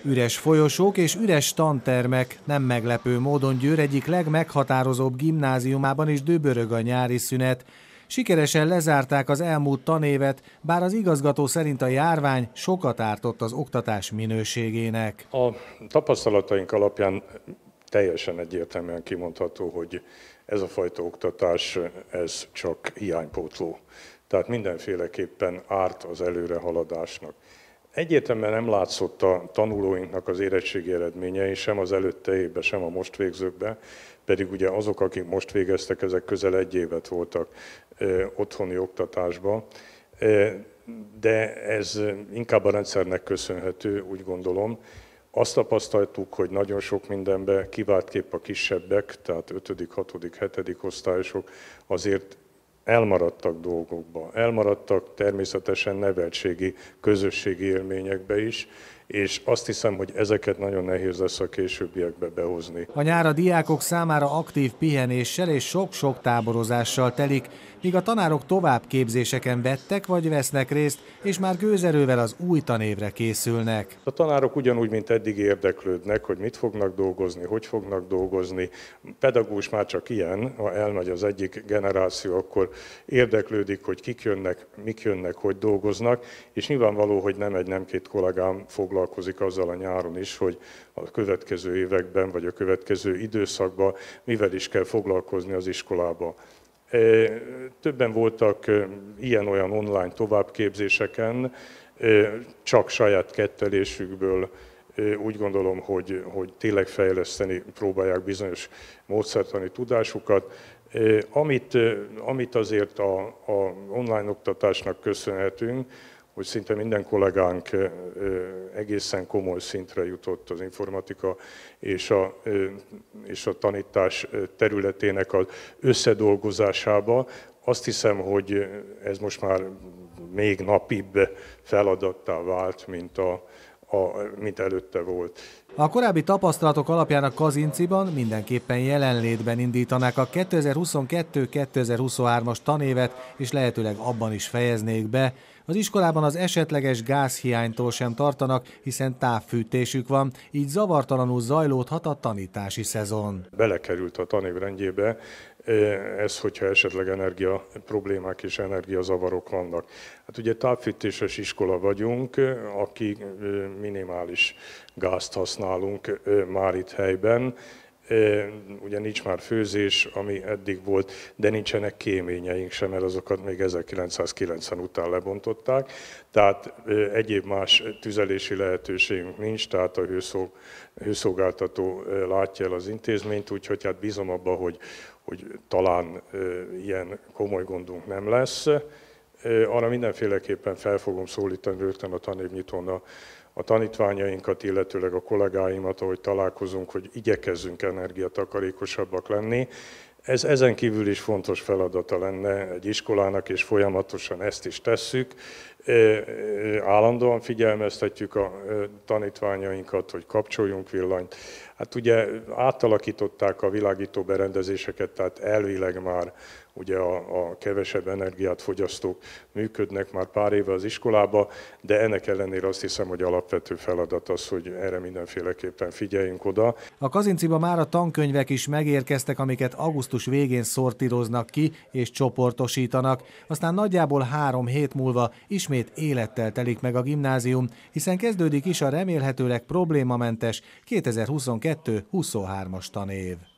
Üres folyosók és üres tantermek, nem meglepő módon Győr egyik legmeghatározóbb gimnáziumában is dübörög a nyári szünet. Sikeresen lezárták az elmúlt tanévet, bár az igazgató szerint a járvány sokat ártott az oktatás minőségének. A tapasztalataink alapján teljesen egyértelműen kimondható, hogy ez a fajta oktatás, ez csak hiánypótló. Tehát mindenféleképpen árt az előrehaladásnak. Egyértelműen nem látszott a tanulóinknak az érettségi eredményei, sem az előtte évben, sem a most végzőkben, pedig ugye azok, akik most végeztek, ezek közel egy évet voltak otthoni oktatásban. De ez inkább a rendszernek köszönhető, úgy gondolom. Azt tapasztaltuk, hogy nagyon sok mindenben kiváltképp a kisebbek, tehát 5., 6., 7. osztályosok azért elmaradtak dolgokba, elmaradtak természetesen neveltségi, közösségi élményekbe is, és azt hiszem, hogy ezeket nagyon nehéz lesz a későbbiekbe behozni. A nyár a diákok számára aktív pihenéssel és sok-sok táborozással telik, míg a tanárok továbbképzéseken vettek vagy vesznek részt, és már gőzerővel az új tanévre készülnek. A tanárok ugyanúgy, mint eddig érdeklődnek, hogy mit fognak dolgozni, hogy fognak dolgozni. Pedagógus már csak ilyen, ha elmegy az egyik generáció, akkor érdeklődik, hogy kik jönnek, mik jönnek, hogy dolgoznak, és nyilvánvaló, hogy nem egy, nem két kollégám foglalkozik azzal a nyáron is, hogy a következő években vagy a következő időszakban mivel is kell foglalkozni az iskolába. Többen voltak ilyen-olyan online továbbképzéseken, csak saját kettelésükből úgy gondolom, hogy tényleg fejleszteni próbálják bizonyos módszertani tudásukat. Amit azért a online oktatásnak köszönhetünk, hogy szinte minden kollégánk egészen komoly szintre jutott az informatika és a tanítás területének az összedolgozásába. Azt hiszem, hogy ez most már még napibb feladattá vált, mint előtte volt. A korábbi tapasztalatok alapján a Kazinciban mindenképpen jelenlétben indítanák a 2022-2023-as tanévet, és lehetőleg abban is fejeznék be. Az iskolában az esetleges gázhiánytól sem tartanak, hiszen távfűtésük van, így zavartalanul zajlódhat a tanítási szezon. Belekerült a tanév rendjébe ez, hogyha esetleg energia problémák és energiazavarok vannak. Hát ugye távfűtéses iskola vagyunk, akik minimális gázt használunk már itt helyben. Ugye nincs már főzés, ami eddig volt, de nincsenek kéményeink sem, mert azokat még 1990 után lebontották. Tehát egyéb más tüzelési lehetőségünk nincs, tehát a hőszolgáltató látja el az intézményt, úgyhogy hát bízom abba, hogy talán ilyen komoly gondunk nem lesz. Arra mindenféleképpen fel fogom szólítani rögtön a tanévnyitón a tanítványainkat, illetőleg a kollégáimat, ahogy találkozunk, hogy igyekezzünk energiatakarékosabbak lenni. Ez ezen kívül is fontos feladata lenne egy iskolának, és folyamatosan ezt is tesszük. Állandóan figyelmeztetjük a tanítványainkat, hogy kapcsoljunk villanyt. Hát ugye átalakították a világító berendezéseket, tehát elvileg már ugye a kevesebb energiát fogyasztók működnek már pár éve az iskolába, de ennek ellenére azt hiszem, hogy alapvető feladat az, hogy erre mindenféleképpen figyeljünk oda. A Kazinciba már a tankönyvek is megérkeztek, amiket augusztus végén szortíroznak ki és csoportosítanak, aztán nagyjából 3 hét múlva ismét élettel telik meg a gimnázium, hiszen kezdődik is a remélhetőleg problémamentes 2022-23-as tanév.